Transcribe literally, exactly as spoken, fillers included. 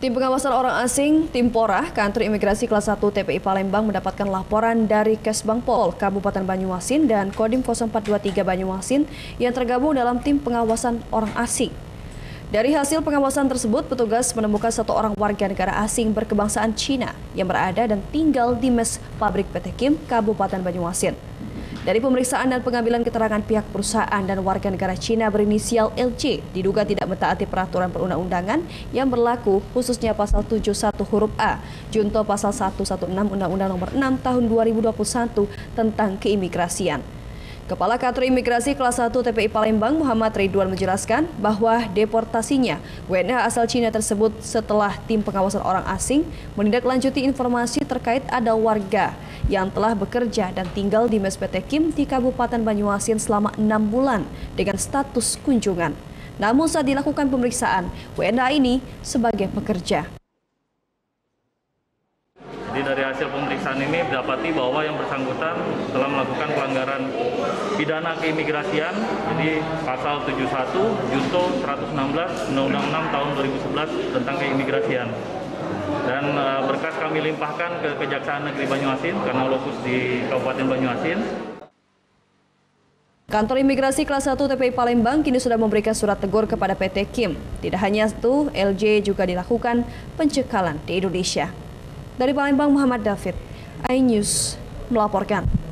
Tim pengawasan orang asing, Tim Porah, Kantor Imigrasi Kelas satu T P I Palembang mendapatkan laporan dari Kesbang Pol, Kabupaten Banyuasin dan Kodim nol empat dua tiga Banyuasin yang tergabung dalam Tim Pengawasan Orang Asing. Dari hasil pengawasan tersebut, petugas menemukan satu orang warga negara asing berkebangsaan Cina yang berada dan tinggal di mes pabrik P T Kim, Kabupaten Banyuasin. Dari pemeriksaan dan pengambilan keterangan pihak perusahaan dan warga negara Cina berinisial L C diduga tidak mentaati peraturan perundang-undangan yang berlaku, khususnya pasal tujuh puluh satu huruf A, junto pasal seratus enam belas Undang-Undang Nomor enam Tahun dua ribu dua puluh satu tentang keimigrasian. Kepala Kantor Imigrasi Kelas satu T P I Palembang Muhammad Ridwan menjelaskan bahwa deportasinya W N A asal Cina tersebut setelah tim pengawasan orang asing menindaklanjuti informasi terkait ada warga yang telah bekerja dan tinggal di mes P T Kim di Kabupaten Banyuasin selama enam bulan dengan status kunjungan. Namun saat dilakukan pemeriksaan, W N A ini sebagai pekerja. Jadi dari hasil pemeriksaan ini didapati bahwa yang bersangkutan telah melakukan pelanggaran pidana keimigrasian, jadi pasal tujuh puluh satu junto seratus enam belas Undang-Undang enam Tahun dua ribu sebelas tentang keimigrasian. Dan uh, berkas kami limpahkan ke Kejaksaan Negeri Banyuasin karena lokus di Kabupaten Banyuasin. Kantor Imigrasi Kelas satu T P I Palembang kini sudah memberikan surat tegur kepada P T Kim. Tidak hanya itu, L J juga dilakukan pencekalan di Indonesia. Dari Palembang, Muhammad David, iNews melaporkan.